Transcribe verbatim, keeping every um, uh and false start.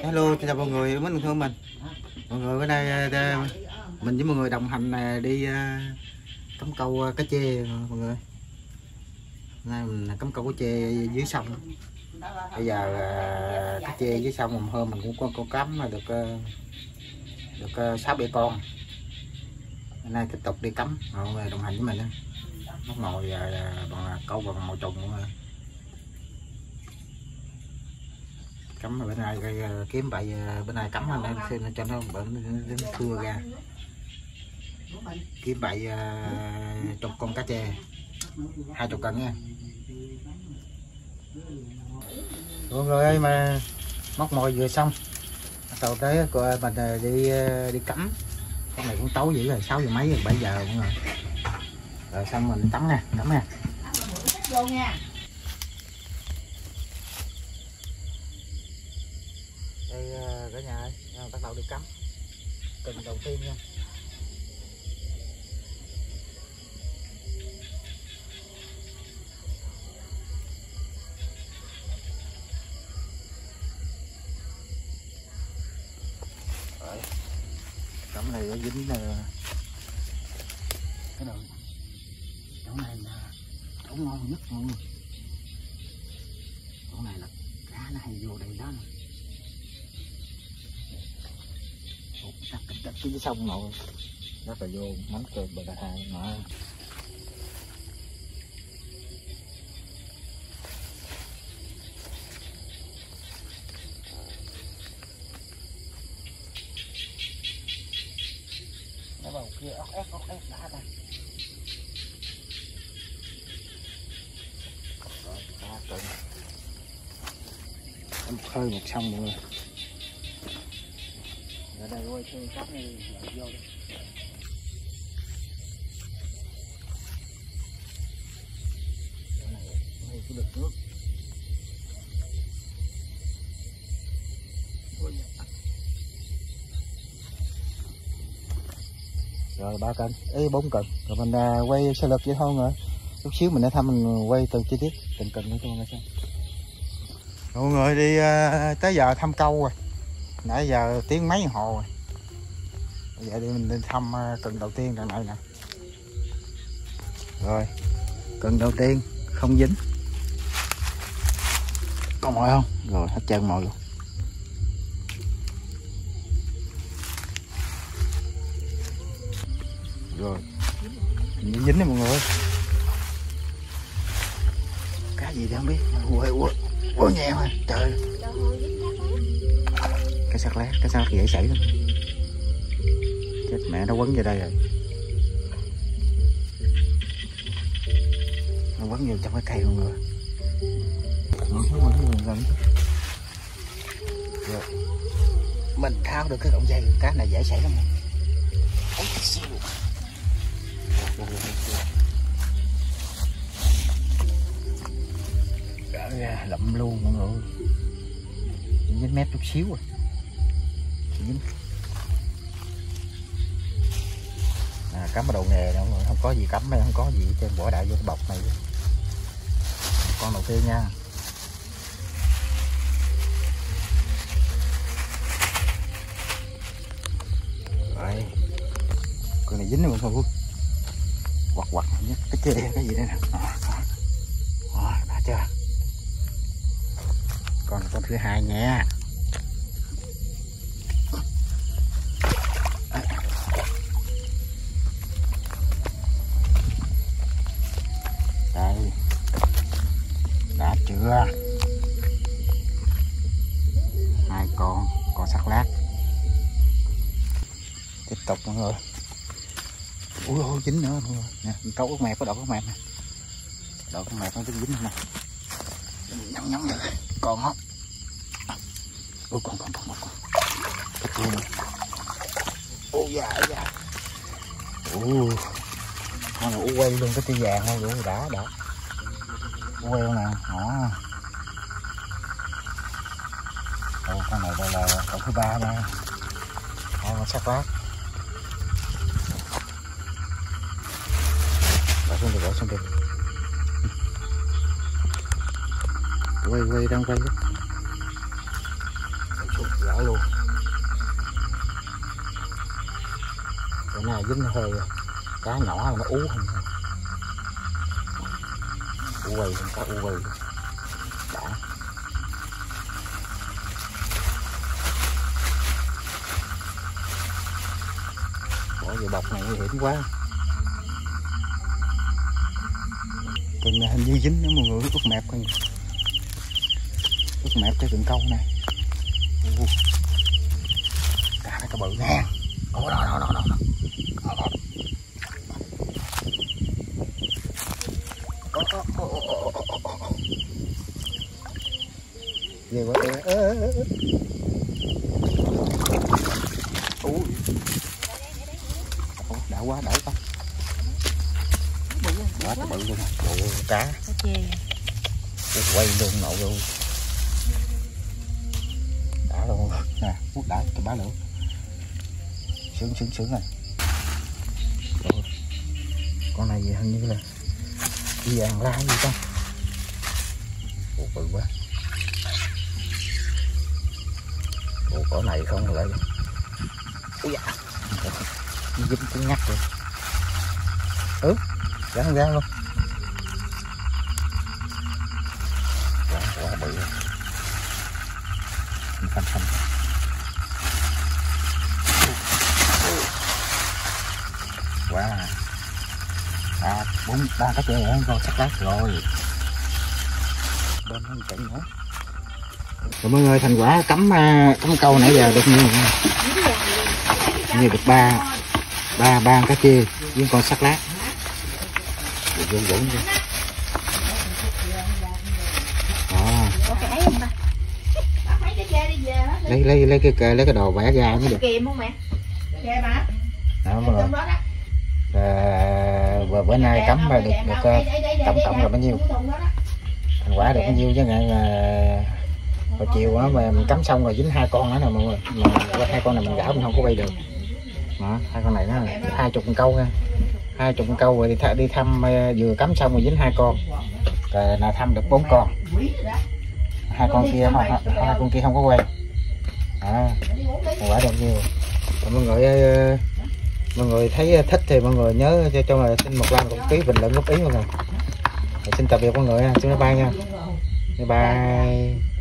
Hello, chào mọi người, mình thương mình. Mọi người bữa nay mình với mọi người đồng hành đi cắm câu cá chê mọi người. Nay mình cắm câu cá chê dưới sông. Bây giờ cá chê dưới sông một hôm mình cũng có câu cắm mà được được sáu bảy con. Hôm nay tiếp tục đi cắm, mọi người đồng hành với mình. Móc mồi bằng câu bằng mồi trùng mọi người. Cắm bữa nay kiếm bậy bữa nay cắm anh em xem cho nó đến thưa ra kiếm bậy uh, chục con cá chê hai chục cân nha mọi người ơi. Mà móc mồi vừa xong bắt đầu tới mình đi đi cắm. Con này cũng tối dữ rồi, sáu giờ mấy rồi, bảy giờ mọi người. Rồi xong mình tắm nha, tắm nha. Đây cả nhà ơi, bắt đầu đi cắm cần đầu tiên nha. Rồi, cắm này nó dính cái đầu chỗ này là chỗ ngon nhất mọi người. Chỗ này là cá nó hay vô đây đó nè. Cái sông nội rất là vô mắm cơm bờ đại hai mà nó vào kia ốc ép ốc ép đã đây rồi cá cưng một khơi một sông mọi người. Ở đây quay chơi cắt này vô đi. Đây cái đực nước. Rồi ba cân, ê bốn cân. Rồi mình à, quay sơ lược vậy thôi rồi. Chút xíu mình đã thăm mình quay từng chi tiết từng cân nữa cho mọi người xem. Mọi người đi à, tới giờ thăm câu rồi. Nãy giờ tiếng mấy hồ rồi. Bây giờ đi mình đi thăm cần đầu tiên đằng này nè. Rồi cần đầu tiên không dính. Có mồi không? Rồi hết trơn mồi luôn. Rồi dính dính đấy mọi người. Cá gì đó không biết. Ui ui ui nhẹ mà trời. Cái sạc lát, cái sạc dễ xảy lắm. Chết mẹ nó quấn vào đây rồi. Nó quấn vô trong cái cây mọi người. Nó quấn vô gần. Rồi. Mình tháo được cái cọng dây cá này dễ xảy lắm. Ôi siêu. Gỡ ra lậm luôn mọi người. Dính mép chút xíu rồi. Dính. À, cắm ở đầu nghề đâu rồi, không có gì cắm hay không có gì trên bỏ đại vô cái bọc này. Con đầu tiên nha. Rồi. Con này dính rồi mọi người. Quặt quặt cái chê cái gì đây nè. Đó, đã chưa? Còn con thứ hai nha. Chưa hai con con sặc lát. Tiếp tục mọi người. Ui ôi dính nữa mọi người nè. Câu ốc mẹp có đậu ốc mẹp nè. Đậu ốc mẹp nó dính dính nè. Nhắn nhắn rồi còn không. Ui còn còn còn còn ô dạ dạ. Ui con này quay luôn cái tia vàng thôi. Rồi đã đã quay nè. Đó. Ồ, con này đây là con thứ ba nha. Đó là sắc lát. Bỏ xuống được, bỏ xuống được. Quay quay đang quay. đỡ luôn. Cái này dính hơi cá nhỏ nó ú hơn, u quay cá u quay đã. Bỏ vào bọc này nguy hiểm quá. Cần này hình như dính nữa mọi người, ướt mẹp coi, ướt mẹp cái cần câu này. Uh, cá nó có bự nè. Ồ đó đó đó đó. Về quá ơi. Ê, ê, ê. Ui. Ủa, đã quá đỡ con. Quá bự luôn. Ồ, cá. Ủa, quay luôn nậu luôn. Đã luôn. Nè, hút đã cái bá lửa. Sướng sướng sướng rồi. Rồi. Con này hình như là vàng la gì ta. Ủa, bự quá. Ủa, cỏ này không lại. Ui da. Dính cái ngắt rồi. Ừ, rắn ra luôn. Quá, quá bự. Phanh phanh. Quá. À, bốn ba cái chè ăn con sắt lát rồi. Bên nó chạy nữa. Rồi mọi người, thành quả cắm cắm câu nãy giờ được nhiêu? Như được ba ba ba cá chê với con sắt lát. Vũng vũng đi. À. Lấy lấy lấy cái lấy cái đồ vẽ ra mới được. Kìm không mẹ? Kìa bà. Đó mà. À, bữa nay cắm mà được được tổng cộng là bao nhiêu? Thành quả được bao nhiêu chứ ngại mà hồi chiều á mà mình cắm xong rồi dính hai con nữa nè mọi người. Mà hai con này mình gõ mình không có bay được. Đó, hai con này nó hai chục câu nha. Hai chục câu rồi đi, th đi thăm vừa cắm xong rồi dính hai con. Rồi là thăm được bốn con. Hai con kia không, hai con kia không có quen. À, quả được nhiều. Rồi mọi người mọi người thấy thích thì mọi người nhớ cho cho mình xin một like một ký bình luận góp ý mọi người. Rồi xin tạm biệt mọi người nha, xin bye bye nha. Bye bye.